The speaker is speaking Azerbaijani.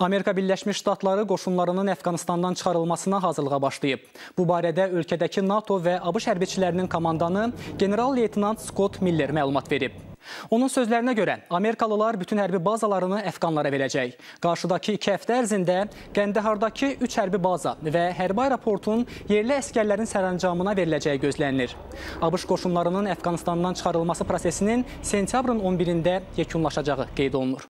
Amerika Birləşmiş Ştatları qoşunlarının Əfqanistandan çıxarılmasına hazırlığa başlayıb. Bu barədə ölkədəki NATO və ABŞ hərbiçilərinin komandanı general-leytenant Scott Miller məlumat verib. Onun sözlərinə görə Amerikalılar bütün hərbi bazalarını Əfqanlara verəcək. Qarşıdakı 2 həftə ərzində Qəndəhardakı 3 hərbi baza və hərbi aeroportun yerli əskərlərin sərəncamına veriləcəyi gözlənilir. ABŞ qoşunlarının Əfqanistandan çıxarılması prosesinin sentyabrın 11-də yekunlaşacağı qeyd olunur.